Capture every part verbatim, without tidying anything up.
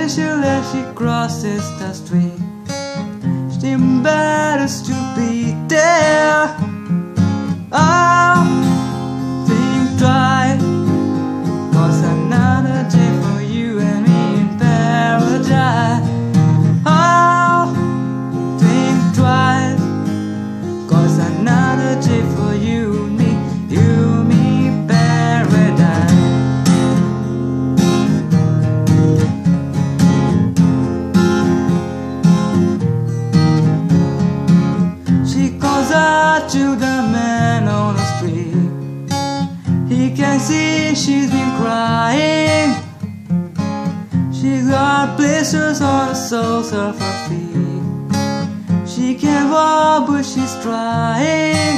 special as she crosses the street. She matters to be there. I'll think twice, 'cause another day for you and me in paradise. I'll think twice, 'cause another day for you and me, you and me in paradise. She calls out to the man on the street. He can see she's been crying. She's got blisters on the soles of her feet. She can't walk but she's trying.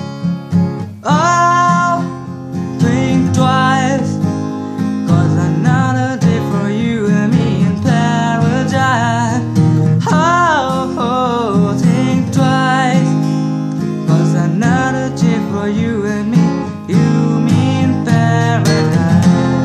Oh, think twice, 'cause another day for you and me in paradise. Oh, oh, think twice, 'cause another day for you and me, you and me in paradise.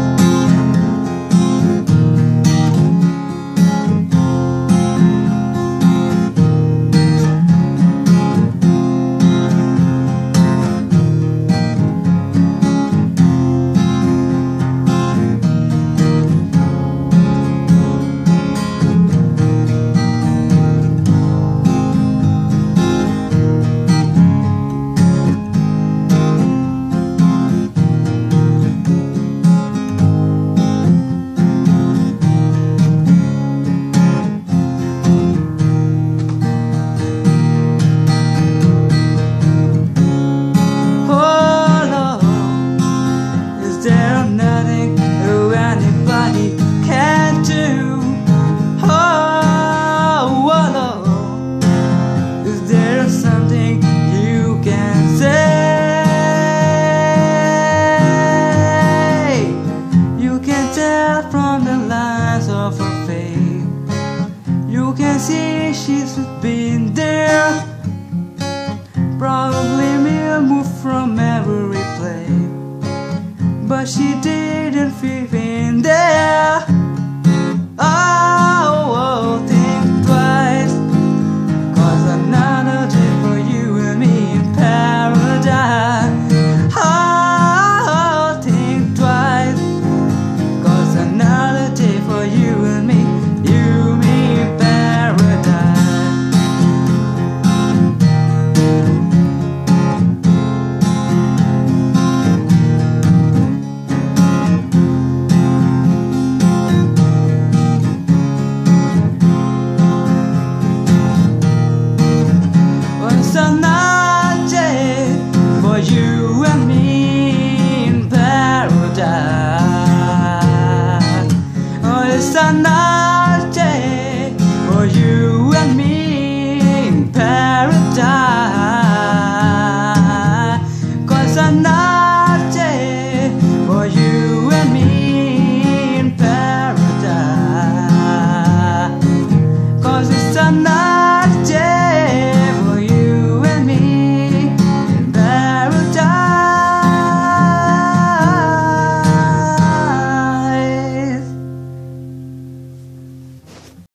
From the lines of her face, you can see she's been there. Probably mere move from every place, but she didn't fit in there. Oh, oh, think twice, 'cause another day for you and me in paradise. Oh, think twice, 'cause another day for you and me, you and me in paradise. Well, it's another day for you and me in paradise. It's another day for you and me.